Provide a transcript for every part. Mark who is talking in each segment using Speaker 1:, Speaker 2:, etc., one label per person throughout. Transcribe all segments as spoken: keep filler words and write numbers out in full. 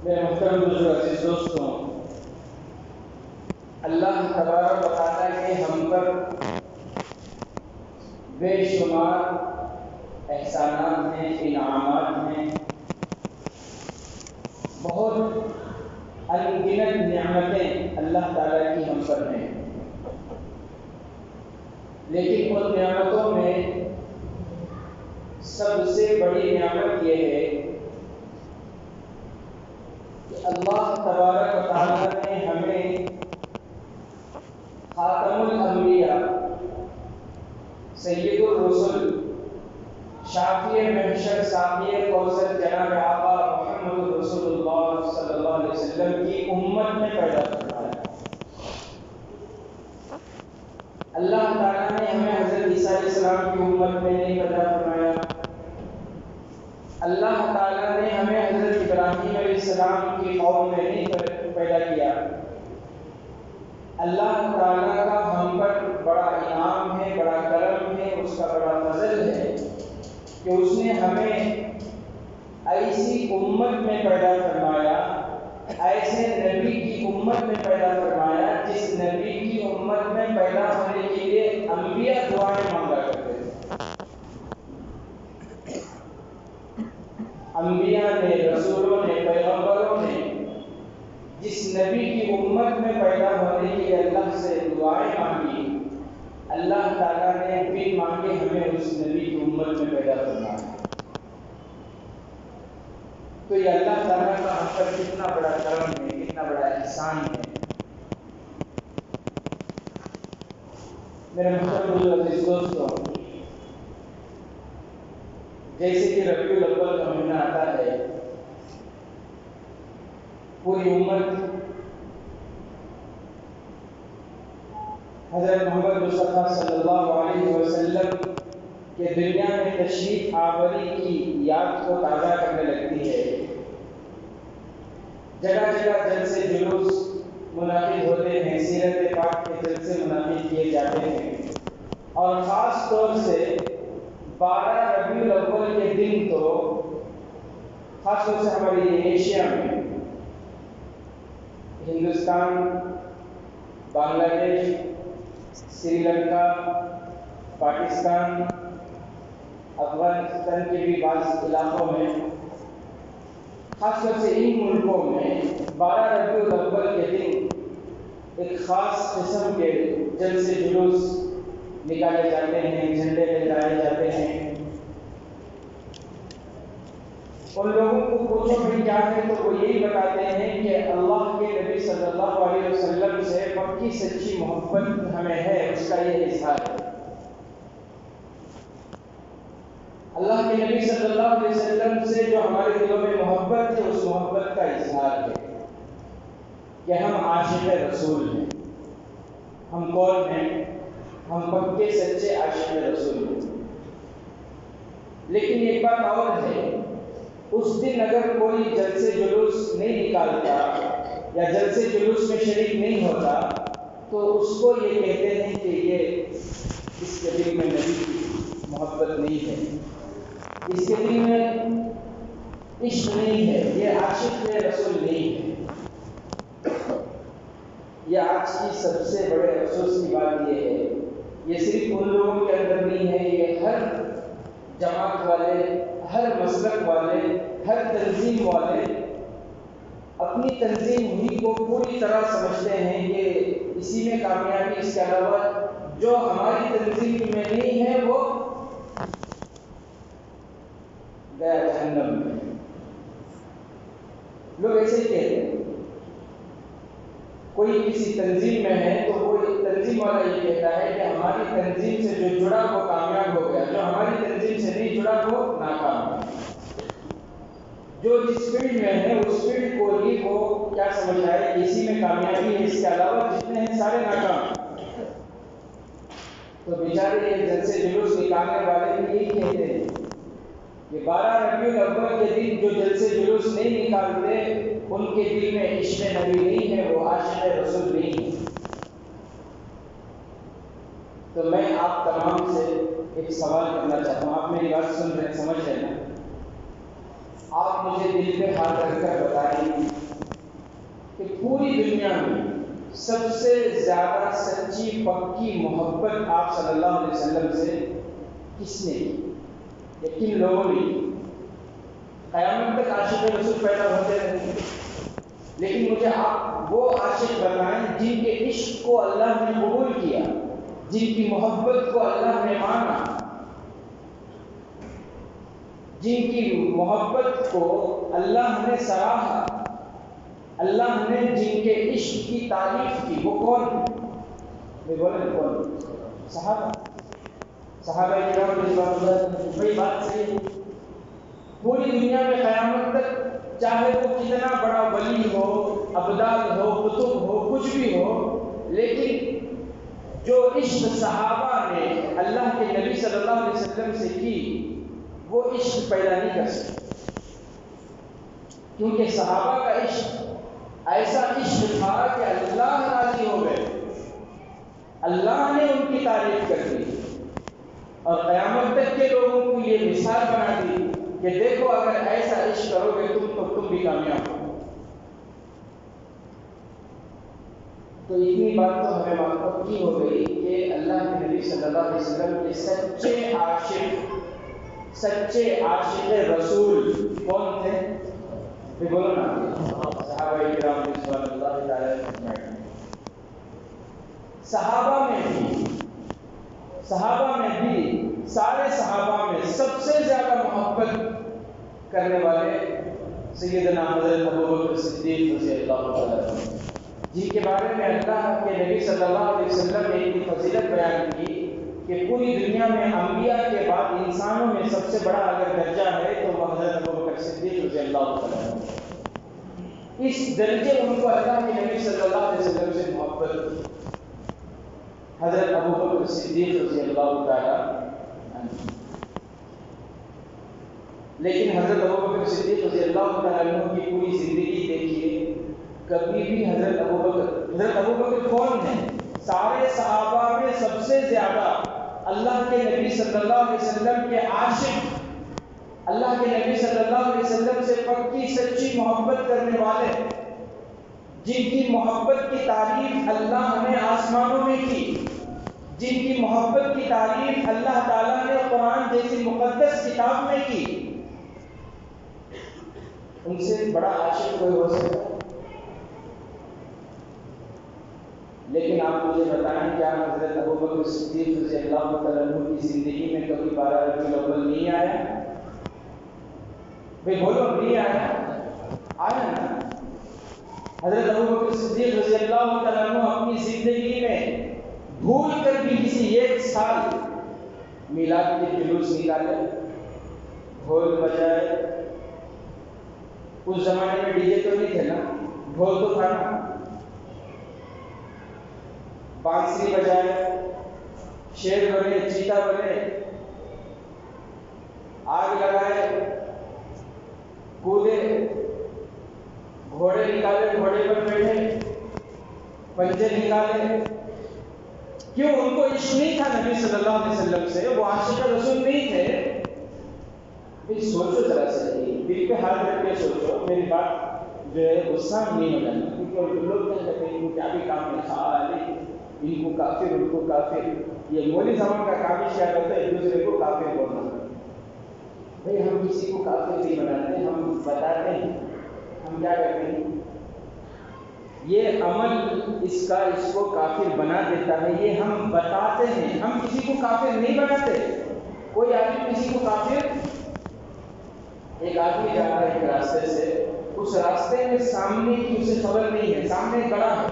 Speaker 1: میرے محترم بزرگ عزیز دوستوں، اللہ تبارک و تعالیٰ کے ہم پر بے شمار احسانات ہیں، انعامات ہیں، بہت ان گنت نعمتیں اللہ تعالیٰ کی ہم پر ہیں، لیکن ان نعمتوں میں سب سے بڑی نعمت یہ ہے کہ اللہ تبارک و تعالیٰ نے ہمیں خاتم الانبیاء، سید الرسل، شافی محشر، ساقی کوثر جناب آقا محمد رسول اللہ صلی اللہ علیہ وسلم کی امت میں پیدا فرمایا۔ اللہ تعالیٰ نے ہمیں حضرت عیسیٰ علیہ السلام کی امت میں نہیں پیدا فرمایا۔ اللہ تعالیٰ نے ہمیں حضرت ابراہیم علیہ السلام کی قوم میں نہیں پیدا کیا۔ اللہ تعالیٰ کا ہم پر بڑا انعام ہے، بڑا کرم ہے، اس کا بڑا فضل ہے کہ اس نے ہمیں ایسی امت میں پیدا فرمایا، ایسے نبی کی امت میں پیدا فرمایا جس نبی کی امت میں پیدا ہونے کے لیے انبیاء دعائیں مانگا کرتے تھے۔ انبیاء نے، رسولوں نے، پیغمبروں نے جس نبی کی امت میں پیدا ہونے کے لیے اللہ سے دعائیں مانگی، اللہ تعالیٰ نے بن مانگے ہمیں اس نبی کی امت میں پیدا فرمایا۔ تو یہ اللہ تعالیٰ کا ہم پر کتنا بڑا کرم ہے، کتنا بڑا احسان ہے۔ میرے محترم عزیز دوستوں، جیسے کہ ربیع الاول کا مہینہ آتا ہے، پوری امت حضرت محمد مصطفیٰ صلی اللہ علیہ وسلم کے دنیا میں تشریف آوری کی یاد کو تازہ کرنے لگتی ہے۔ جگہ جگہ جلسے جلوس منعقد ہوتے ہیں، سیرت پاک کے جلسے منعقد کیے جاتے ہیں، اور خاص طور سے بارہ ربیع الاول کے دن تو خاص طور سے ہماری ایشیا میں، ہندوستان، بنگلہ دیش، سری لنکا، پاکستان، افغانستان کے بھی بعض علاقوں میں، خاص طور سے ان ملکوں میں بارہ ربیع الاول کے دن ایک خاص قسم کے جلسے جلوس نکالے جاتے ہیں، جھنڈے لہرائے جاتے ہیں۔ ان لوگوں کو پوچھو بھی کیا ہے تو وہ یہی بتاتے ہیں کہ اللہ کے نبی صلی اللہ علیہ وسلم سے پکی سچی محبت ہمیں ہے، اس کا یہ اظہار ہے۔ اللہ کے نبی صلی اللہ علیہ وسلم سے جو ہمارے دلوں میں محبت ہے، اس محبت کا اظہار ہے کہ ہم عاشق رسول ہیں۔ ہم کون ہیں؟ ہم پکے سچے عاشق رسول ہیں۔ لیکن ایک بات اور ہے، اس دن اگر کوئی جلسے جلوس نہیں نکالتا یا جلسے جلوس میں شریک نہیں ہوتا تو اس کو یہ کہتے ہیں کہ یہ اس کے دل میں نبی کی محبت نہیں ہے، اس کے دل میں عشق نہیں ہے، یہ عاشق رسول نہیں ہے۔ یہ آج کی سب سے بڑے افسوس کی بات یہ ہے، یہ صرف ان لوگوں کے اندر نہیں ہے، یہ ہر جماعت والے، ہر مسلک والے، ہر تنظیم والے اپنی تنظیم ہی کو پوری طرح سمجھتے ہیں کہ اسی میں کامیابی، اس کے علاوہ جو ہماری تنظیم میں نہیں ہے وہ گیا جہنم میں۔ لوگ ایسے ہی کہتے ہیں، کوئی کسی تنظیم میں ہے تو وہ تنظیم والا یہ کہتا ہے کہ ہماری تنظیم سے جو جڑا وہ کامیاب ہو گیا، جو ہماری تنظیم سے نہیں جڑا وہ ناکام ہے۔ جو جس فیلڈ میں ہے اس فیلڈ کو ہی وہ کیا سمجھ آئے کہ اسی میں کامیابی ہے، اس کے علاوہ جتنے ہیں سارے ناکام۔ تو بیچارے یہ جلسے جلوس نکالنے والے بھی یہی کہتے ہیں کہ بارہ ربیع الاول کے دن جو جلسے جلوس نہیں نکالتے ان کے دل میں عشق نبی نہیں ہے، وہ عاشق رسول نہیں ہے۔ تو میں آپ تمام سے ایک سوال کرنا چاہتا ہوں، آپ میری بات سن رہے ہیں، سمجھ رہے ہیں؟ آپ آپ مجھے دل پہ ہاتھ رکھ کر بتائیں کہ پوری دنیا میں سب سے زیادہ سچی پکی محبت آپ صلی اللہ علیہ وسلم سے کس نے کی یا کن لوگوں نے کی؟ قیامت تک عاشق رسول پیدا ہوتے رہیں گے، لیکن مجھے آپ وہ عاشق بتائیں جن کے عشق کو اللہ نے قبول کیا، جن کی محبت کو اللہ نے مانا، جن کی محبت کو اللہ نے سراہا، اللہ نے جن کے عشق کی تعریف کی، وہ کون ہے؟ میں بولے کون؟ صحابہ صحابہ کرام رضوان اللہ، وہی بات صحیح ہے۔ پوری دنیا میں قیامت تک چاہے وہ کتنا بڑا ولی ہو، ابدال ہو، قطب ہو، کچھ بھی ہو، لیکن جو عشق صحابہ نے اللہ کے نبی صلی اللہ علیہ وسلم سے کی، وہ عشق پیدا نہیں کر سکتے، کیونکہ صحابہ کا عشق ایسا عشق تھا کہ اللہ راضی ہو گئے، اللہ نے ان کی تعریف کر دی اور قیامت تک کے لوگوں کو یہ مثال بنا دی کہ دیکھو اگر ایسا عشق کرو گے تم تو تم بھی کامیاب ہو۔ تو اتنی بات تو ہمیں معلوم کی ہو گئی کہ اللہ کے نبی صلی اللہ علیہ وسلم کے سچے عاشق، سچے عاشق رسول کون تھے؟ بھی بولو نا، صحابہ کرام رضوان اللہ تعالی اجمعین۔ صحابہ میں بھی صحابہ میں بھی سارے صحابہ میں سب سے زیادہ محبت کرنے والے سیدنا حضرت ابوبکر صدیق رضی اللہ تعالی عنہ، جن کے بارے میں اللہ کے نبی صلی اللہ علیہ وسلم نے ایک فضیلت بیان کی کہ پوری دنیا میں انبیاء کے بعد انسانوں میں سب سے بڑا اگر درجہ ہے تو وہ حضرت ابوبکر صدیق رضی اللہ تعالی عنہ۔ اس درجے ان کو اللہ کے نبی صلی اللہ علیہ وسلم سے محبت تھی، حضرت ابوبکر صدیق رضی اللہ تعالی عنہ۔ لیکن حضرت ابوبکر صدیق رضی اللہ تعالی عنہ کی پوری زندگی دیکھیے، کبھی بھی حضرت ابوبکر حضرت ابوبکر کون ہیں؟ سارے صحابہ میں سب سے زیادہ اللہ کے نبی صلی اللہ علیہ وسلم کے عاشق، اللہ کے نبی صلی اللہ علیہ وسلم سے پکی سچی محبت کرنے والے، جن کی محبت کی تعریف اللہ نے آسمانوں میں کی، جن کی محبت کی تعریف اللہ تعالیٰ نے قرآن جیسی مقدس کتاب میں کی، ان سے بڑا عاشق کوئی ہو سکتا ہے؟ لیکن آپ مجھے بتائیں کیا حضرت ابوبکر صدیق رضی اللہ تعالیٰ عنہ کی زندگی میں کبھی بارہ ربیع الاول نہیں آیا؟ بھئی بولو، نہیں آیا؟ آیا نا۔ حضرت ابوبکر صدیق رضی اللہ تعالیٰ عنہ اپنی زندگی میں بھول کر بھی کسی ایک سال میلاد کے جلوس نکالے، ڈھول بجائے، اس زمانے میں ڈی جے تو نہیں تھے نا، ڈھول تو تھا نا، بانسری بجائے، شیر بنے، چیتا بنے، آگ لگائے، کودے، گھوڑے نکالے، گھوڑے پر بیٹھے، پنجے نکالے۔ کیوں؟ ان کو عشق نہیں تھا نبی صلی اللہ علیہ وسلم سے، وہ عاشق رسول نہیں تھے۔ بھی سوچو ذرا صحیح، دل پہ ہاتھ رکھ کے سوچو، میری بات جو ہے غصہ نہیں ہو جانا، کیونکہ لوگ کیا کہتے ہیں ان کو کیا بھی کام ہے، خالی ان کو کافر، ان کو کافر۔ یہ مولی زمان کا کافی کیا کرتا ہے، ایک دوسرے کو کافر بولنا۔ بھئی ہم کسی کو کافر نہیں بناتے، ہم بتاتے ہیں، ہم کیا کرتے ہیں، یہ عمل اس کا اس کو کافر بنا دیتا ہے، یہ ہم بتاتے ہیں، ہم کسی کو کافر نہیں بناتے۔ کوئی آدمی کسی کو کافر، ایک آدمی جا رہا ہے ایک راستے سے، اس راستے میں سامنے کی اسے خبر نہیں ہے، سامنے گڑھا ہے،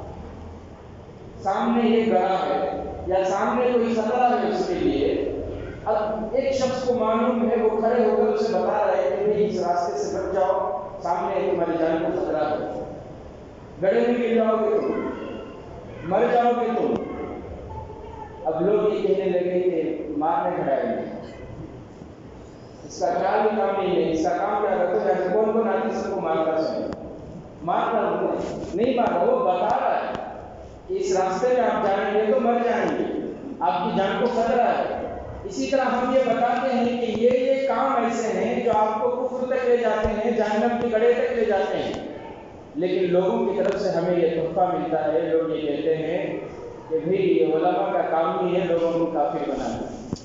Speaker 1: سامنے یہ گڑھا ہے یا سامنے کوئی خطرہ ہے اس کے لیے۔ اب ایک شخص کو معلوم ہے، وہ کھڑے ہو کر اسے بتا رہا ہے کہ اس راستے سے بچ جاؤ، سامنے تمہاری جان کو خطرہ ہے، گڑھے میں گر جاؤ گے تم، مر جاؤ گے تم۔ اب لوگ یہ کہنے لگے کہ مارنے کھڑائیں گے، اس کا خیال بھی کام نہیں ہے، اس کا کام کیا کرتا ہے، کون کون آدمی سب کو مارتا ہے، مارتا نہیں مارا، وہ بتا رہا ہے کہ اس راستے میں آپ جائیں گے تو مر جائیں گے، آپ کی جان کو خطرہ ہے۔ اسی طرح ہم یہ بتاتے ہیں کہ یہ یہ کام ایسے ہیں جو آپ کو کفر تک لے جاتے ہیں، جہنم کے گڑھے تک لے جاتے ہیں، لیکن لوگوں کی طرف سے ہمیں یہ تحفہ ملتا ہے، لوگ یہ کہتے ہیں کہ بھئی یہ علماء کا کام ہی ہے لوگوں کو کافر بنانا۔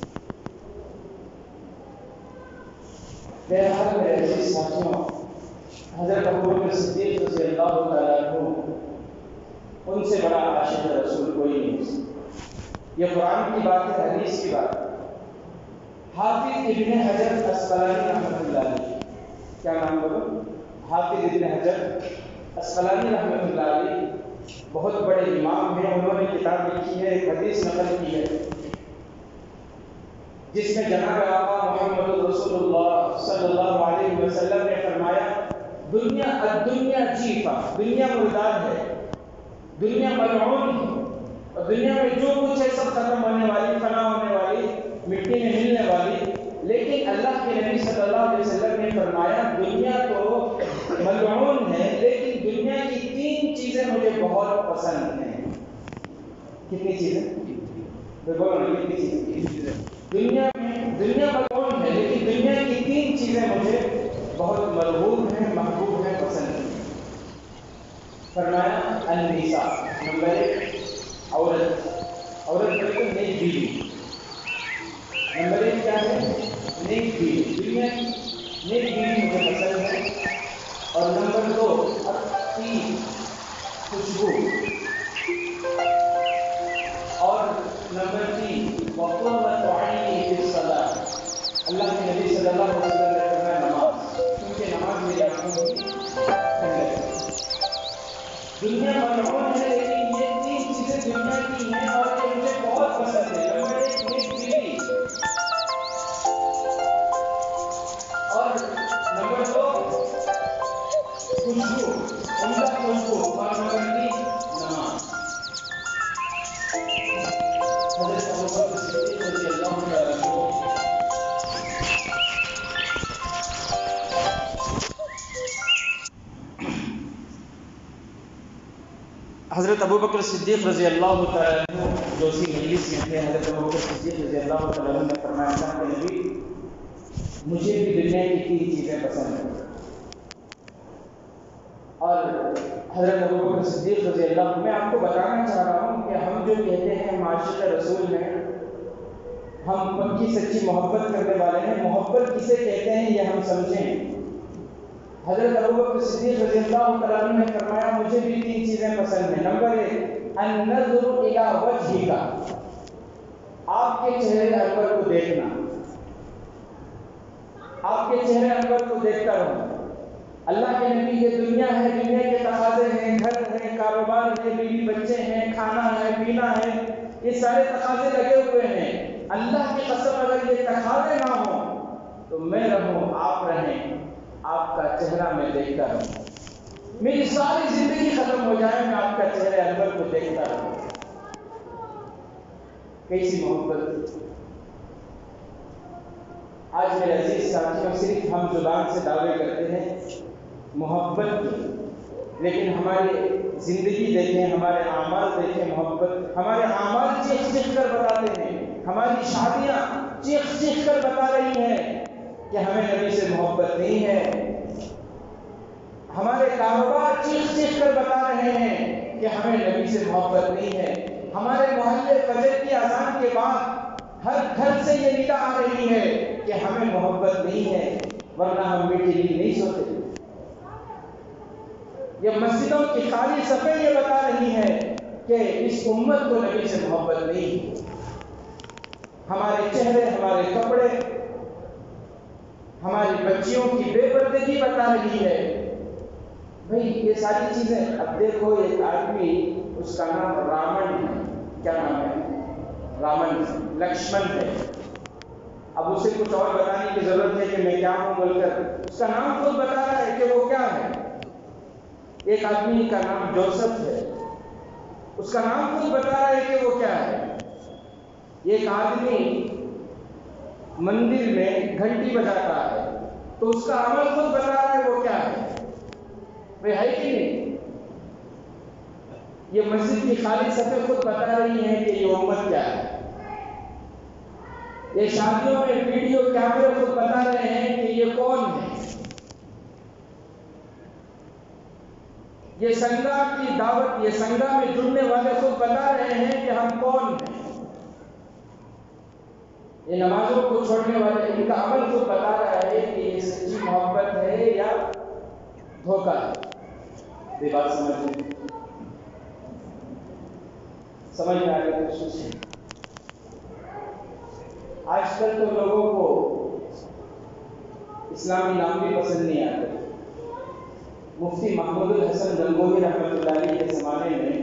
Speaker 1: بہرحال میرے عزیز ساتھیوں، حضرت ابوبکر صدیق رضی اللہ تعالیٰ عنہ ان سے بڑا عاشق رسول کوئی نہیں۔ یہ قرآن کی بات ہے، حدیث کی بات ہے۔ حافظ ابن حجر اسقلانی رحمۃ اللہ علیہ، کیا نام بولو؟ حافظ ابن حجر اسقلانی رحمۃ اللہ علیہ بہت بڑے امام ہیں، انہوں نے کتاب لکھی ہے، ایک حدیث نقل کی ہے جس میں جناب آقا محمد رسول اللہ صلی اللہ علیہ وسلم نے فرمایا دنیا الدنیا جیفا، دنیا مرداد ہے، دنیا ملعون ہے، اور دنیا میں جو کچھ ہے سب ختم ہونے والی، فنا ہونے والی، مٹی میں ملنے والی، لیکن اللہ کے نبی صلی اللہ علیہ وسلم نے فرمایا دنیا تو ملعون ہے لیکن دنیا کی تین چیزیں مجھے بہت پسند ہیں۔ کتنی چیزیں؟ بولو نا، کتنی چیزیں؟ دنیا میں دنیا ملعون ہے لیکن دنیا کی تین چیزیں مجھے بہت مرغوب ہیں، محبوب ہیں، پسند ہیں۔ فرمایا النساء، نمبر ایک عورت، عورت بالکل نیک بیوی، نمبر ایک کیا ہے؟ نیک بیوی، دنیا کی نیک بیوی مجھے پسند ہے، اور نمبر دو اطیب، خوشبو، اور نمبر تین وقوت عینی بالصلاۃ، اللہ کے نبی صلی اللہ علیہ وسلم نے فرمایا نماز، کیونکہ نماز میری آنکھوں کی ٹھنڈک ہے۔ دنیا ملعون ہے لیکن یہ تین چیزیں دنیا کی ہیں اور یہ مجھے بہت پسند ہے۔ نمبر ایک نیک بیوی، اور نمبر دو خوشبو، عمدہ خوشبو، اور نمبر تین نماز۔ حضرت ابوبکر صدیق رضی اللہ تعالیٰ عنہ حضرت ابوبکر صدیق رضی اللہ تعالیٰ عنہ جو اسی مجلس میں تھے، حضرت ابوبکر صدیق رضی اللہ تعالیٰ عنہ نے فرمایا اللہ کے نبی مجھے بھی دنیا کی تین چیزیں پسند ہیں، اور حضرت ابوبکر صدیق رضی اللہ عنہ، میں آپ کو بتانا چاہ رہا ہوں کہ ہم جو کہتے ہیں معاشق رسول ہیں، ہم پکی سچی محبت کرنے والے ہیں، محبت کسے کہتے ہیں یہ ہم سمجھیں۔ حضرت ابوبکر صدیق رضی اللہ تعالیٰ عنہ نے فرمایا مجھے بھی تین چیزیں پسند ہیں۔ نمبر ایک النظر الی وجہک، آپ کے چہرے انور کو دیکھنا، آپ کے چہرے انور کو دیکھتا رہوں۔ اللہ کے نبی یہ دنیا ہے، دنیا کے تقاضے ہیں، گھر ہے، کاروبار ہے، بیوی بچے ہیں، کھانا ہے، پینا ہے، یہ سارے تقاضے لگے ہوئے ہیں۔ اللہ کی قسم اگر یہ تقاضے نہ ہوں تو میں رہوں، آپ رہیں، آپ کا چہرہ میں دیکھتا رہوں، میری ساری زندگی ختم ہو جائے میں آپ کا چہرے انور کو دیکھتا رہوں۔ کیسی محبت! آج میرے عزیز ساتھیوں صرف ہم زبان سے دعوے کرتے ہیں محبت کی، لیکن ہماری زندگی دیکھیں، ہمارے اعمال دیکھیں، محبت ہمارے اعمال چیخ چیخ کر بتاتے ہیں، ہماری شادیاں چیخ چیخ کر بتا رہی ہیں کہ ہمیں نبی سے محبت نہیں ہے، ہمارے کاروبار چیخ چیخ کر بتا رہے ہیں کہ ہمیں نبی سے محبت نہیں ہے، ہمارے محلے فجر کی اذان کے بعد ہر گھر سے یہ ندا آ رہی ہے کہ ہمیں محبت نہیں ہے، ورنہ ہم میٹھی نیند نہیں سوتے۔ یہ مسجدوں کی خالی صفیں یہ بتا رہی ہیں کہ اس امت کو نبی سے محبت نہیں۔ ہمارے چہرے، ہمارے کپڑے، ہماری بچیوں کی بے پردگی بتا رہی ہے۔ بھئی یہ ساری چیزیں، اب دیکھو ایک آدمی، اس کا نام رامن ہے، کیا نام ہے؟ رامن، لکشمن ہے، اب اسے کچھ اور بتانے کی ضرورت ہے کہ میں کیا ہوں بول کر، اس کا نام خود بتا رہا ہے کہ وہ کیا ہے۔ ایک آدمی کا نام جوسف ہے، اس کا نام خود بتا رہا ہے کہ وہ کیا ہے۔ ایک آدمی مندر میں گھنٹی بجاتا ہے تو اس کا عمل خود بتا رہا ہے وہ کیا ہے۔ بھئی ہے کہ نہیں؟ یہ مسجد کی خالی صفیں خود بتا رہی ہیں کہ یہ امت کیا ہے۔ یہ شادیوں میں ویڈیو کیمرے خود بتا رہے ہیں کہ یہ کون ہے۔ یہ سنگا کی دعوت، یہ سنگا میں جڑنے والے خود بتا رہے ہیں کہ ہم کون ہیں۔ یہ نمازوں کو چھوڑنے والے، ان کا عمل خود بتا رہا ہے کہ یہ سچی محبت ہے یا دھوکہ ہے۔ یہ بات سمجھ میں سمجھ میں آ رہی ہے؟ آج کل تو لوگوں کو اسلامی نام بھی پسند نہیں آتے۔ مفتی محمود الحسن گنگوہی رحمۃ اللہ علیہ کے زمانے میں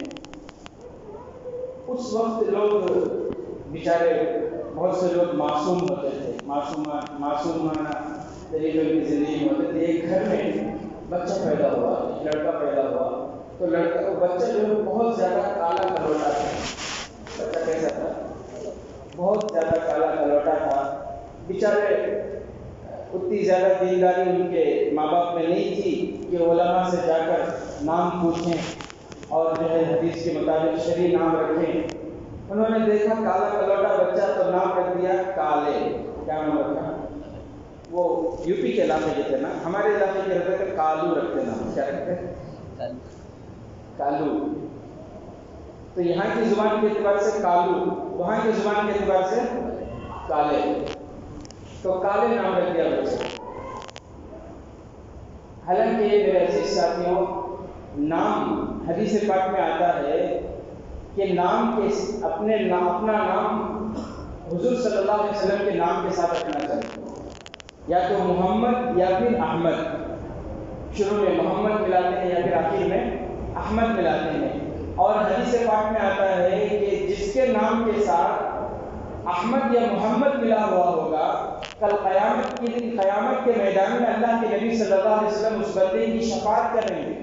Speaker 1: اس وقت لوگ بیچارے بہت سے لوگ معصوم ہوتے تھے، معصومان معصومانہ طریقے کی زندگی ہوتے تھے۔ ایک گھر میں بچہ پیدا ہوا، ایک لڑکا پیدا ہوا، تو لڑکا بچہ جو ہے بہت زیادہ کالا کلوٹا تھا۔ بچہ کیسا تھا؟ بہت زیادہ کالا کلوٹا تھا۔ بیچارے اتنی زیادہ دینداری ان کے ماں باپ میں نہیں تھی کہ علماء سے جا کر نام پوچھیں اور جو ہے حدیث کے مطابق شرعی نام رکھیں۔ انہوں نے دیکھا کالا کلوٹا بچہ تو نام رکھ دیا کالے۔ کیا نام رکھا؟ وہ یو پی کے علاقے کے تھے نا، ہمارے علاقے کے رہتے تھے کالو رکھتے نام۔ کیا رکھتے؟ کالو۔ تو یہاں کی زبان کے اعتبار سے کالو، وہاں کی زبان کے اعتبار سے کالے، تو کالے نام رکھ دیا بچے۔ حالانکہ میرے عزیز ساتھیوں، نام حدیث پاک میں آتا ہے کہ نام کے اپنے نام اپنا نام حضور صلی اللہ علیہ وسلم کے نام کے ساتھ رکھنا چاہیے، یا تو محمد یا پھر احمد۔ شروع میں محمد ملاتے ہیں یا پھر آخر میں احمد ملاتے ہیں۔ اور حدیث پاک میں آتا ہے کہ جس کے نام کے ساتھ احمد یا محمد ملا ہوا ہوگا، کل قیامت کے دن قیامت کے میدان میں اللہ کے نبی صلی اللہ علیہ وسلم اس بندے کی شفاعت کریں گے۔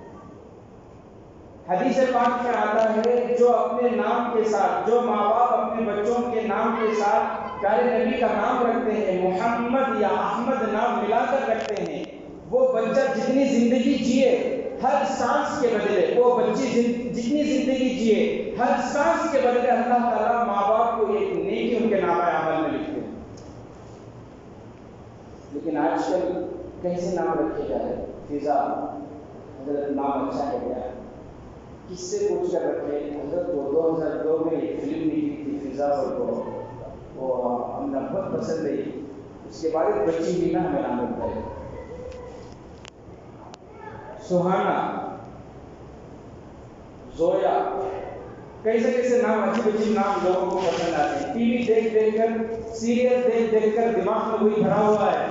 Speaker 1: حدیث پاک میں آتا ہے جو اپنے نام کے ساتھ، جو ماں باپ اپنے بچوں کے نام کے ساتھ پیارے نبی کا نام رکھتے ہیں، محمد یا احمد نام ملا کر رکھتے ہیں، وہ بچہ جتنی زندگی جیے ہر سانس کے بدلے، وہ بچی جتنی زندگی جیے ہر سانس کے بدلے اللہ تعالیٰ ماں باپ کو ایک نیکی ان کے نامہ اعمال میں لکھتے ہیں۔ لیکن آج کل کیسے نام رکھے جائے؟ فضا، حضرت نام اچھا ہے کیا؟ کس سے پوچھ کر رکھے؟ حضرت وہ دو ہزار دو میں ایک فلم نکلی تھی فضا، اور وہ وہ ہم نے بہت پسند ہے، اس کے بعد بچی مینا ہمیں نام رکھتا ہے۔ سہانا، زویا، کیسے کیسے نام، اچھی اچھی نام لوگوں کو پسند آتے ہیں۔ ٹی وی دیکھ دیکھ کر، سیریل دیکھ دیکھ کر دماغ میں وہی بھرا ہوا ہے۔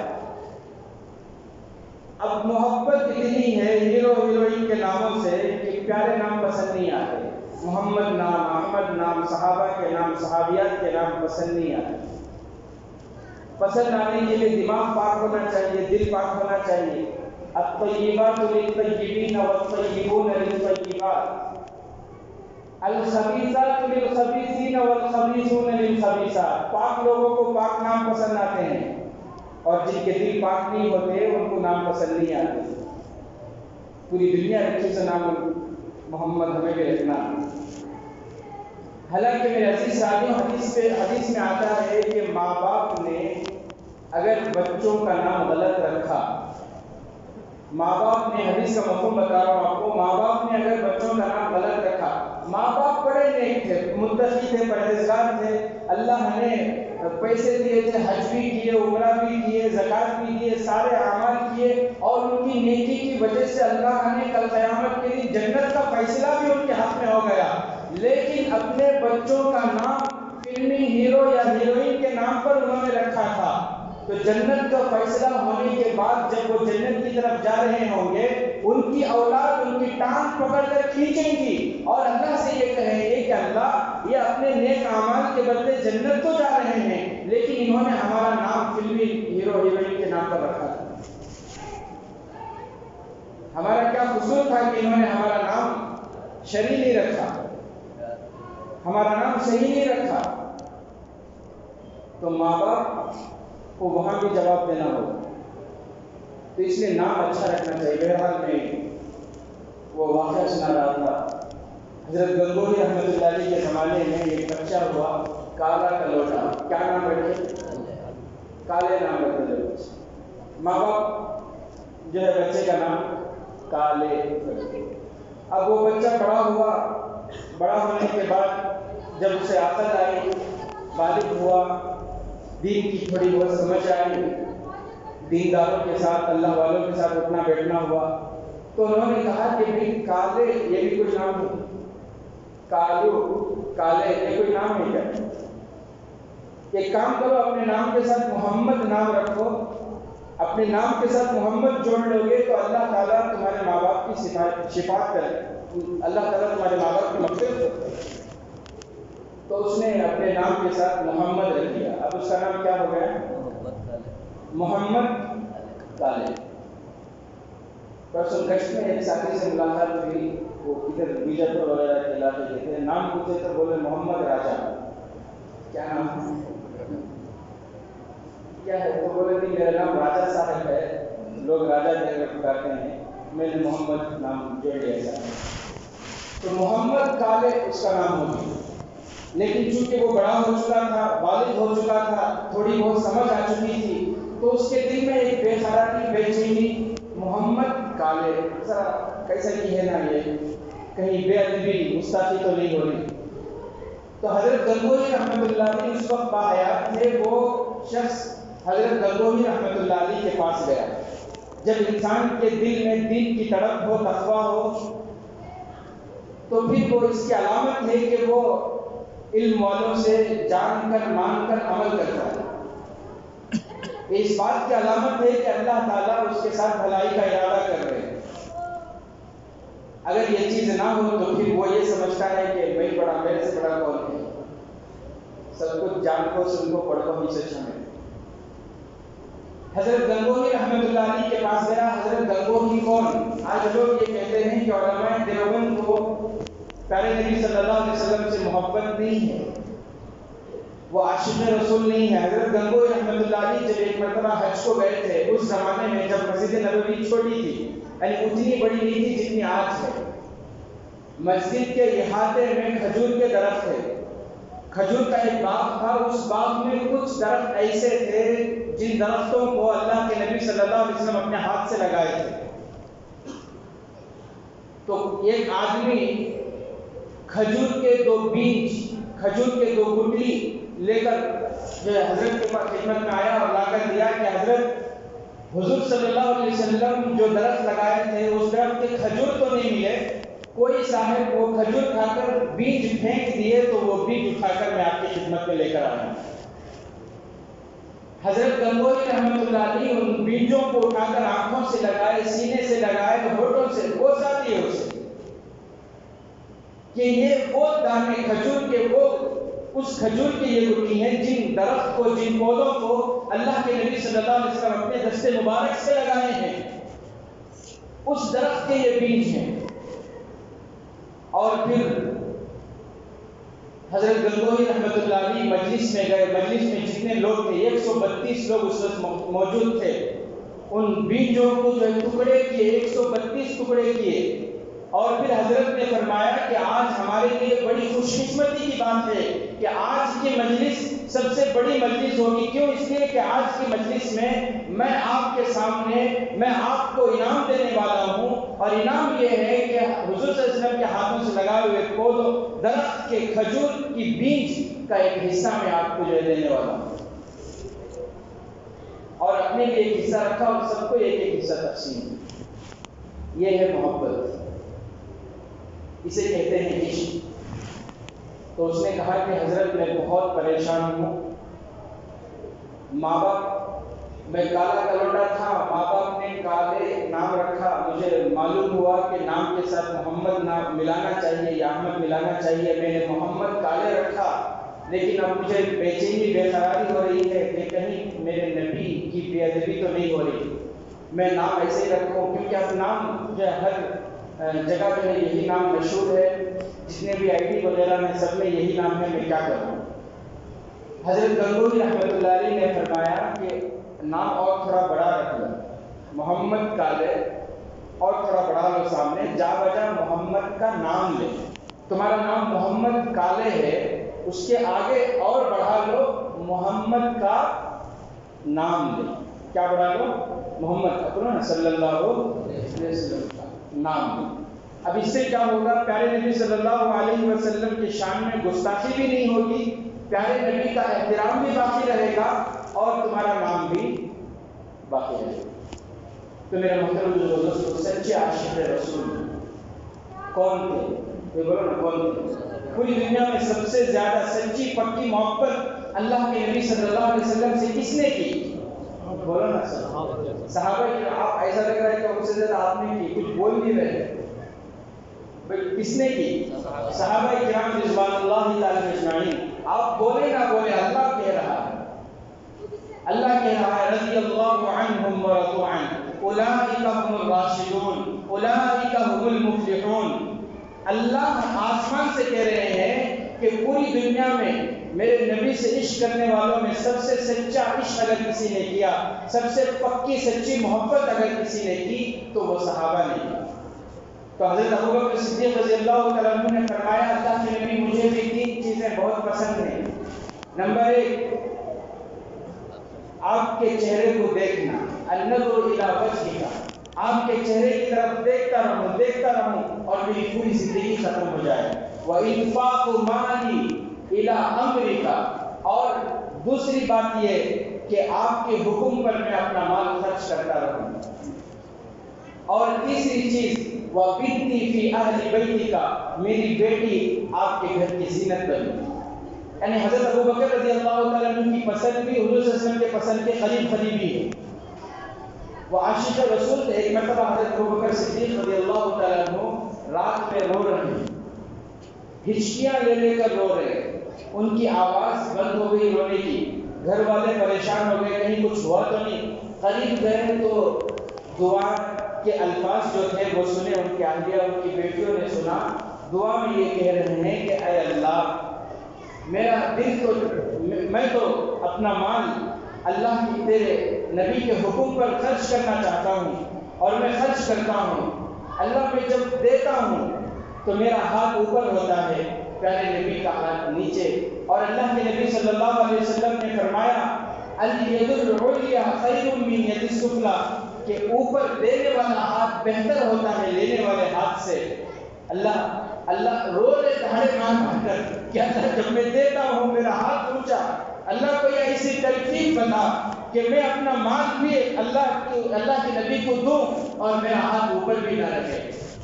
Speaker 1: اب محبت اتنی ہے ہیرو ہیروئن کے ناموں سے کہ پیارے نام پسند نہیں آتے۔ محمد نام، احمد نام، صحابہ کے نام، صحابیات کے نام پسند نہیں آتے۔ پسند آنے کے لیے دماغ پاک ہونا چاہیے، دل پاک ہونا چاہیے۔ الطیبات للطیبین والطیبون للطیبات، الخبیثات للخبیثین والخبیثون للخبیثات۔ پاک لوگوں کو پاک نام پسند آتے ہیں، اور جن کے دل پاک نہیں ہوتے ان کو نام پسند نہیں آتے۔ پوری دنیا اچھے سے نام محمد ہمیں بھی رکھنا۔ حالانکہ میرے عزیز ساتھیوں، حدیث پہ حدیث میں آتا ہے کہ ماں باپ نے اگر بچوں کا نام غلط رکھا، ماں باپ نے، حدیث کا مفہوم بتا رہا ہوں آپ کو، ماں باپ نے اگر بچوں کا نام غلط رکھا، ماں باپ بڑے نیک تھے، متقی تھے، پرہیزگار تھے، اللہ نے پیسے دیے تھے، حج بھی کیے، عمرہ بھی کیے، زکات بھی دیے، سارے اعمال کیے، اور ان کی نیکی کی وجہ سے اللہ نے کل قیامت کے لیے جنت کا فیصلہ بھی ان کے ہاتھ میں ہو گیا۔ لیکن اپنے بچوں کا نام فلمی ہیرو یا ہیروئن کے نام پر انہوں نے رکھا تھا، تو جنت کا فیصلہ ہونے کے بعد جب وہ جنت کی طرف جا رہے ہوں گے، ان کی اولاد ان کی ٹانگ پکڑ کر کھینچیں گی اور اللہ سے یہ کہیں گے کہ اللہ، یہ اپنے نیک اعمال کے بدلے جنت تو جا رہے ہیں، لیکن انہوں نے ہمارا نام فلمی ہیرو ہیروئن کے نام پر رکھا تھا۔ ہمارا کیا قصور تھا کہ انہوں نے ہمارا نام شرعی نہیں رکھا، ہمارا نام صحیح نہیں رکھا؟ تو ماں باپ کو وہاں بھی جواب دینا ہوگا۔ تو اس لیے نام اچھا رکھنا چاہیے۔ بہرحال میں وہ واقعہ سنا رہا تھا، حضرت گنگوہی رحمۃ اللہ علیہ کے زمانے میں ایک بچہ ہوا کالا کلوٹا، کیا نام رکھے؟ کالے نام رکھے بچے۔ ماں باپ جو ہے بچے کا نام کالے رکھتے، اب وہ بچہ بڑا ہوا، بڑا ہونے کے بعد جب اسے عقل آئی، بالغ ہوا، دین کی تھوڑی بہت سمجھ آئی، دینداروں کے ساتھ، اللہ والوں کے ساتھ اٹھنا بیٹھنا ہوا، تو انہوں نے کہا کہ بھائی کالے، یہ بھی کوئی نام ہے، کالو، کالے، یہ کوئی نام ہے کیا؟ ایک کام کرو، اپنے نام کے ساتھ محمد نام رکھو، اپنے نام کے ساتھ محمد جوڑ لو گے تو اللہ تعالیٰ تمہارے ماں باپ کی شفاعت کرے، اللہ تعالیٰ تمہارے ماں باپ کی مغفرت کرے۔ تو اس نے اپنے نام کے ساتھ محمد رکھ دیا۔ اب اس کا نام کیا ہو گیا؟ محمد کالے۔ پرسوں کشت میں ایک ساتھی سے ملاقات ہوئی، وہ ادھر بیجاپور وغیرہ کے علاقے کے تھے، نام پوچھے تو بولے محمد راجا۔ کیا نام ہے؟ کیا ہے؟ تو بولے کہ میرا نام راجا صاحب ہے، لوگ راجا دے کر پکارتے ہیں، میں نے محمد نام جوڑ لیا تھا۔ تو محمد کالے اس کا نام ہو گیا، لیکن چونکہ وہ بڑا ہو چکا تھا، بالغ ہو چکا تھا، تھوڑی بہت سمجھ آ چکی تھی، تو اس کے دل میں ایک بے قراری، بے چینی، محمد کالے، ذرا کیسا کی ہے نا یہ، کہیں بے ادبی، گستاخی تو نہیں ہو رہی۔ تو حضرت گنگوہی رحمۃ اللہ علیہ اس وقت باحیات تھے، وہ شخص حضرت گنگوہی رحمۃ اللہ علیہ کے پاس گیا۔ جب انسان کے دل میں دین کی تڑپ ہو، تقویٰ ہو، تو پھر وہ اس کی علامت ہے کہ وہ علم والوں سے جان کر، مان کر عمل کرتا ہے۔ اس بات کی علامت ہے کہ اللہ تعالیٰ اس کے ساتھ بھلائی کا ارادہ کر رہے ہیں۔ اگر یہ چیز نہ ہو تو پھر وہ یہ سمجھتا ہے کہ میں بڑا، میرے سے بڑا کون ہے، سب کچھ جان کو، سن کو، پڑھ کو ہی سے چھانے۔ حضرت گنگوہی رحمۃ اللہ علیہ کے پاس گیا۔ حضرت گنگوہی کون؟ آج لوگ یہ کہتے ہیں کہ علماء دیوبند کو پیارے نبی صلی اللہ علیہ وسلم سے محبت نہیں ہے، وہ عاشق رسول نہیں ہے۔ حضرت گنگوہی رحمۃ اللہ علیہ جب ایک مرتبہ حج کو گئے تھے، اس زمانے میں جب مسجد نبوی چھوٹی تھی، یعنی اتنی بڑی نہیں تھی جتنی آج ہے، مسجد کے احاطے میں کھجور کے درخت تھے، کھجور کا ایک باغ تھا، اس باغ میں کچھ درخت ایسے تھے جن درختوں کو اللہ کے نبی صلی اللہ علیہ وسلم اپنے ہاتھ سے لگائے تھے۔ تو ایک آدمی کھجور کے دو بیج، کھجور کے دو گٹلی لے کر جو حضرت کے پاس خدمت میں آیا اور لا کر دیا کہ حضرت، حضور صلی اللہ علیہ وسلم جو درخت لگائے تھے اس درخت کے کھجور تو نہیں ملے، کوئی صاحب وہ کھجور کھا کر بیج پھینک دیے تو وہ بیج اٹھا کر میں آپ کی خدمت میں لے کر آیا۔ حضرت گنگوہی رحمۃ اللہ علیہ ان بیجوں کو اٹھا کر آنکھوں سے لگائے، سینے سے لگائے، ہونٹوں سے بوسا دیے اسے کہ یہ وہ دانے کھجور کے، وہ اس کھجور کی یہ گٹلی ہیں جن درخت کو، جن پودوں کو اللہ کے نبی صلی اللہ علیہ وسلم اپنے دستے مبارک سے لگائے ہیں، اس درخت کے یہ بیج ہیں۔ اور پھر حضرت گنگوہی رحمۃ اللہ علیہ مجلس میں گئے، مجلس میں جتنے لوگ تھے، ایک سو بتیس لوگ اس وقت موجود تھے، ان بیجوں کو جو ٹکڑے کیے، ایک سو بتیس ٹکڑے کیے، اور پھر حضرت نے فرمایا کہ آج ہمارے لیے بڑی خوش قسمتی کی بات ہے کہ آج کی مجلس سب سے بڑی مجلس ہوگی۔ کیوں؟ اس لیے کہ آج کی مجلس میں میں آپ کے سامنے، میں آپ کو انعام دینے والا ہوں، اور انعام یہ ہے کہ حضور صلی اللہ علیہ وسلم کے ہاتھوں سے لگائے ہوئے پودوں، درخت کے کھجور کی بیج کا ایک حصہ میں آپ کو جو ہے دینے والا ہوں، اور اپنے لیے ایک حصہ رکھا اور سب کو ایک ایک حصہ تقسیم۔ یہ ہے محبت، اسے کہتے ہیں عشق۔ تو اس نے کہا کہ حضرت میں بہت پریشان ہوں، ماں باپ، میں کالا کلوٹا تھا، ماں باپ نے کالے نام رکھا، مجھے معلوم ہوا کہ نام کے ساتھ محمد نام ملانا چاہیے یا احمد ملانا چاہیے، میں نے محمد کالے رکھا، لیکن اب مجھے بے چینی، بے قراری ہو رہی ہے کہ کہیں میرے نبی کی بے ادبی تو نہیں ہو رہی، میں نام ایسے ہی رکھوں، کیونکہ اب نام جو ہے ہر جگہ جو ہے یہی نام مشہور ہے، جتنے بھی آئی ڈی وغیرہ میں سب میں یہی نام ہے، میں کیا کروں؟ حضرت گنگوہی رحمۃ اللہ علیہ نے فرمایا کہ نام اور تھوڑا بڑا رکھ لو، محمد کالے اور تھوڑا بڑھا لو سامنے، جا بجا محمد کا نام لے، تمہارا نام محمد کالے ہے، اس کے آگے اور بڑھا لو محمد کا نام لے۔ کیا بڑھا لو؟ محمد اپنا صلی اللہ علیہ وسلم کا نام لے۔ اب اس سے کیا ہوگا؟ پیارے نبی صلی اللہ علیہ وسلم کے شان میں گستاخی بھی نہیں ہوگی، پیارے نبی کا احترام بھی باقی رہے گا اور تمہارا نام بھی باقی رہے گا۔ تو میرا محترم جو دوستو، سچے عاشق رسول کون تھے؟ کوئی بولو نا، کون تھے؟ پوری دنیا میں سب سے زیادہ سچی پکی محبت اللہ کے نبی صلی اللہ علیہ وسلم سے کس نے کی؟ بولو نا صحابہ کی۔ آپ ایسا لگ رہا ہے کہ ان سے زیادہ آپ نے کی، کچھ بول نہیں رہے، کس نے کی؟ صحابہ کرام رضوان اللہ تعالی اجمعین۔ آپ بولے نہ بولے، اللہ کہہ رہا ہے، اللہ کہہ رہا ہے رضی اللہ عنہم ورضوا عنہ اولئک هم الراشدون اولئک هم المفلحون۔ اللہ آسمان سے کہہ رہے ہیں کہ پوری دنیا میں میرے نبی سے عشق کرنے والوں میں سب سے سچا عشق اگر کسی نے کیا، سب سے پکی سچی محبت اگر کسی نے کی تو وہ صحابہ نے کی۔ تو حضرت ابوبکر صدیق رضی اللہ تعالیٰ عنہ نے فرمایا اللہ کے نبی مجھے بھی تین چیزیں بہت پسند ہیں۔ نمبر ایک، آپ کے چہرے کو دیکھنا، النظر الی وجہک، آپ کے چہرے کی طرف دیکھتا رہوں دیکھتا رہوں اور میری پوری زندگی ختم ہو جائے۔ وَإِنفَاقُ مَالِي الی امرک، اور دوسری بات یہ کہ آپ کے حکم پر میں اپنا مال خرچ کرتا رہوں۔ اور تیسری چیز وَبِنْتِي فِي أَهْلِ بَيْتِكَ، میری بیٹی آپ کے گھر کی زینت بنے۔ یعنی حضرت ابوبکر رضی اللہ تعالیٰ عنہ کی پسند بھی حضور صلی اللہ علیہ وسلم کے پسند کے قریب قریبی ہے، وہ عاشق رسول تھے۔ ایک مرتبہ حضرت ابوبکر صدیق رضی اللہ تعالیٰ عنہ رات میں رو رہے ہیں، ہچکیاں لے لے کر رو رہے ہیں، ان کی آواز بند ہو گئی رونے کی، گھر والے پریشان ہو گئے کہیں کچھ ہوا تو نہیں، قریب گئے تو دعا کے الفاظ جو تھے وہ سنے، ان کی اہلیہ ان کی بیٹیوں نے سنا، دعا میں یہ کہہ رہے ہیں کہ اے اللہ میرا دل تو میں تو اپنا مال اللہ کی تیرے نبی کے حکم پر خرچ کرنا چاہتا ہوں اور میں خرچ کرتا ہوں، اللہ میں جب دیتا ہوں تو میرا ہاتھ اوپر ہوتا ہے، پیارے نبی کا ہاتھ نیچے۔ اور اللہ کے نبی صلی اللہ علیہ وسلم نے فرمایا الید العلیٰ خیر من ید السفلیٰ، کہ اوپر دینے والا ہاتھ بہتر ہوتا ہے لینے والے ہاتھ سے۔ اللہ اللہ رو رہے دھاڑے مار مار کر کہ اللہ جب میں دیتا ہوں میرا ہاتھ اونچا، اللہ کو یہ ایسی ترکیب بتا کہ میں اپنا مال بھی اللہ کی اللہ کے نبی کو دوں اور میرا ہاتھ اوپر بھی نہ رکھے۔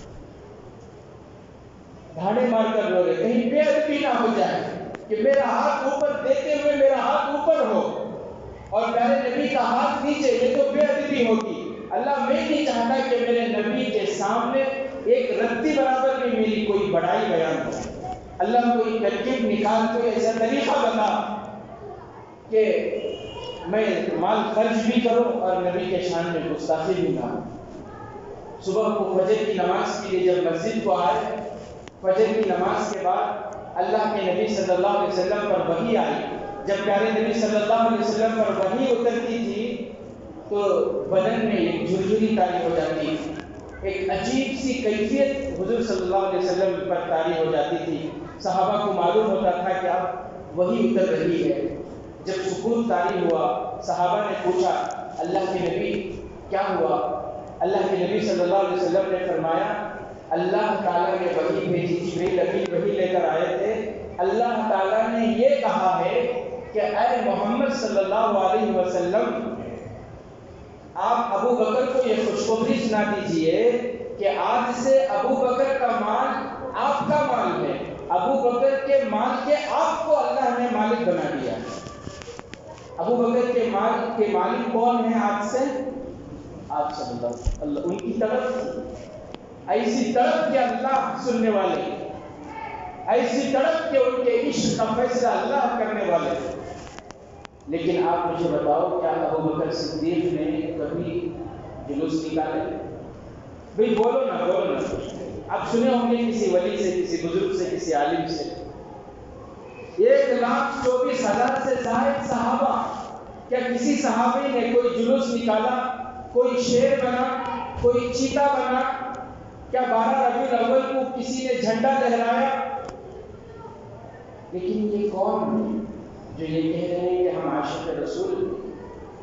Speaker 1: دھاڑے مار کر رو رہے، کہیں بے ادبی نہ ہو جائے کہ میرا ہاتھ اوپر دیتے ہوئے میرا ہاتھ اوپر ہو اور پیارے نبی کا ہاتھ نیچے، یہ تو بے ادبی ہوگی۔ اللہ میں نہیں چاہتا کہ میرے نبی کے سامنے ایک رتی برابر بھی میری کوئی بڑائی بیان ہو۔ اللہ کوئی ترکیب نکال، کوئی ایسا طریقہ بتا کہ میں مال خرچ بھی کروں اور نبی کے شان میں گستاخی بھی نہ ہو۔ صبح کو فجر کی نماز کے لیے جب مسجد کو آئے، فجر کی نماز کے بعد اللہ کے نبی صلی اللہ علیہ وسلم پر وحی آئی۔ جب پیارے نبی صلی اللہ علیہ وسلم پر وحی اترتی تھی تو بدن میں ایک جھرجھری طاری ہو جاتی، ایک عجیب سی کیفیت حضور صلی اللہ علیہ وسلم پر طاری ہو جاتی تھی۔ صحابہ کو معلوم ہوتا تھا کہ اب وحی اتر رہی ہے۔ جب سکون طاری ہوا، صحابہ نے پوچھا اللہ کے نبی کیا ہوا؟ اللہ کے نبی صلی اللہ علیہ وسلم نے فرمایا اللہ تعالیٰ نے وحی بھیجی، جبریل امین وحی لے کر آئے تھے، اللہ تعالیٰ نے یہ کہا ہے کہ اے محمد صلی اللہ علیہ وسلم آپ ابو بکر کو یہ خوشخبری سنا دیجئے کہ آج سے ابو بکر کا مال آپ کا مال ہے، ابو بکر کے مال کے آپ کو اللہ نے مالک بنا دیا ہے۔ ابو بکر کے مال کے مالک کون ہیں آج سے؟ آپ صلی اللہ اللہ ان کی طرف ایسی طرف کہ اللہ سننے والے، ایسی طرف کہ ان کے عشق کا فیصلہ اللہ کرنے والے۔ لیکن آپ مجھے بتاؤ کیا ابو بکر صدیق نے کبھی جلوس نکالے؟ بھئی بولو نا بولو نا، آپ سنے ہوں گے کسی ولی سے، کسی بزرگ سے، کسی عالم سے، ایک لاکھ چوبیس ہزار سے زائد صحابہ، کیا کسی صحابی نے کوئی جلوس نکالا، کوئی شیر بنا، کوئی چیتا بنا؟ کیا بارہ ربیع الاول کو کسی نے جھنڈا لہرایا؟ لیکن یہ کون ہے جو یہ کہہ رہے ہیں کہ ہم عاشق رسول؟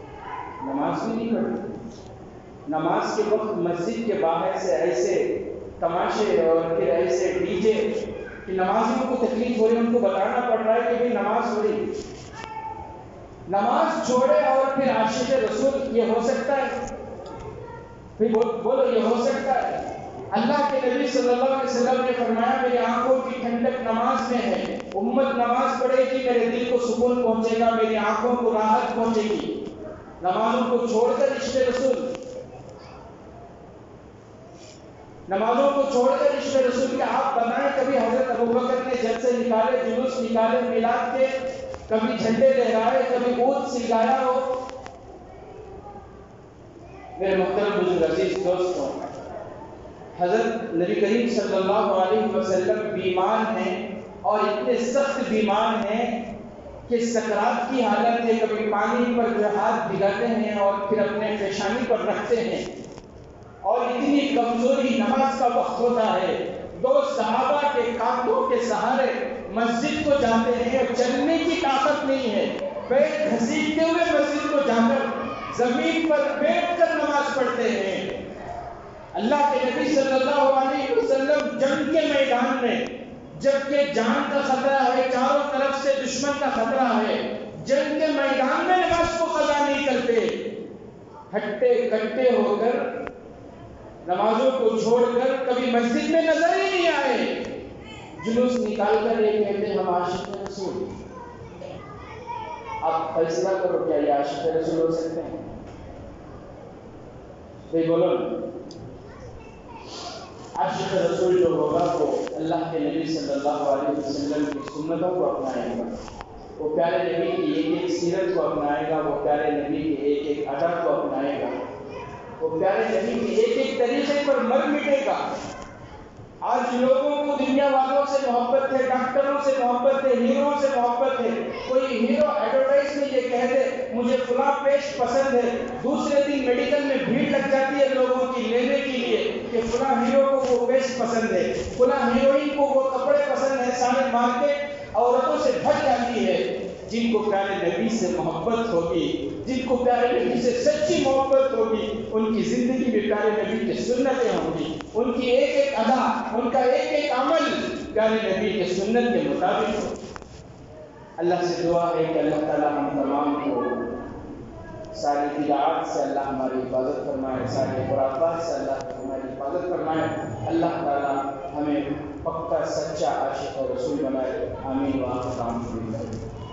Speaker 1: نماز بھی نہیں پڑھتے، نماز کے وقت مسجد کے باہر سے ایسے تماشے اور پھر ایسے ڈی جے کہ نمازیوں کو تکلیف ہو رہی ہے، ان کو بتانا پڑ رہا ہے کہ بھائی نماز ہو رہی، نماز چھوڑے اور پھر عاشق رسول، یہ ہو سکتا ہے؟ پھر بولو یہ ہو سکتا ہے؟ اللہ کے نبی صلی اللہ علیہ وسلم نے فرمایا میری آنکھوں کی ٹھنڈک نماز میں ہے، امت نماز پڑھے گی میرے دل کو سکون پہنچے گا، میری آنکھوں کو راحت پہنچے گی۔ نمازوں کو چھوڑ کر عشق رسول، نمازوں کو چھوڑ کر عشق رسول کے آپ بتائیں کبھی حضرت ابوبکر نے جلسے نکالے، جلوس نکالے میلاد کے، کبھی جھنڈے لہرائے، کبھی اونٹ سلگایا ہو؟ میرے محترم بزرگ عزیز دوستوں، حضرت نبی کریم صلی اللہ علیہ وسلم بیمار ہیں اور اتنے سخت بیمار ہیں کہ سکرات کی حالت ہے، کبھی پانی پر جو ہاتھ بھگاتے ہیں اور پھر اپنے پیشانی پر رکھتے ہیں، اور اتنی کمزوری نماز کا وقت ہوتا ہے، دو صحابہ کے کانٹوں کے سہارے مسجد کو جاتے ہیں اور چلنے کی طاقت نہیں ہے، پیر گھسیٹتے ہوئے مسجد کو جا کر زمین پر بیٹھ کر نماز پڑھتے ہیں۔ اللہ کے نبی صلی اللہ علیہ وسلم جنگ کے میدان میں، جبکہ جان کا خطرہ ہے، چاروں طرف سے دشمن کا خطرہ ہے، جنگ کے میدان میں نماز کو قضا نہیں کرتے، ہٹے کٹے ہو کر نمازوں کو چھوڑ کر کبھی مسجد میں نظر ہی نہیں آئے، جلوس نکال کر یہ کہتے ہم عاشق رسول۔ آپ فیصلہ کرو کیا یہ عاشق رسول ہو سکتے ہیں؟ بھائی بولو، عاشق رسول جو ہوگا وہ اللہ کے نبی صلی اللہ علیہ وسلم کی سنتوں کو اپنائے گا، وہ پیارے نبی کی ایک ایک سیرت کو اپنائے گا، وہ پیارے نبی کے ایک ایک ادب کو اپنائے گا، وہ پیارے نبی کے ایک ایک طریقے پر مر مٹے گا۔ آج لوگوں کو دنیا والوں سے محبت ہے، ڈاکٹروں سے محبت ہے، ہیرو سے محبت ہے، کوئی ہیرو ایڈورٹائز میں یہ کہہ دے مجھے فلاں پیش پسند ہے، دوسرے دن میڈیکل میں بھیڑ لگ جاتی ہے لوگوں کی لینے کے لیے کہ فلاں ہیرو کو وہ پیش پسند ہے، فلاں ہیروئن کو وہ کپڑے پسند ہے، سارے مارکیٹ عورتوں سے بھر جاتی ہے۔ جن کو پیارے نبی سے محبت ہوگی، جن کو پیارے نبی سے سچی محبت ہوگی، ان کی زندگی میں پیارے نبی کی سنتیں ہوں گی، ان کی ایک ایک ادا، ان کا ایک ایک عمل پیارے نبی کے سنت کے مطابق ہو۔ اللہ سے دعا ہے کہ اللہ تعالیٰ ہم تمام کو ساری بدعات سے اللہ ہماری حفاظت فرمائے، ساری خرافات سے اللہ ہماری حفاظت فرمائے، اللہ تعالیٰ ہمیں پکا سچا عاشق اور رسول بنائے، آمین۔ وآخر دعوانا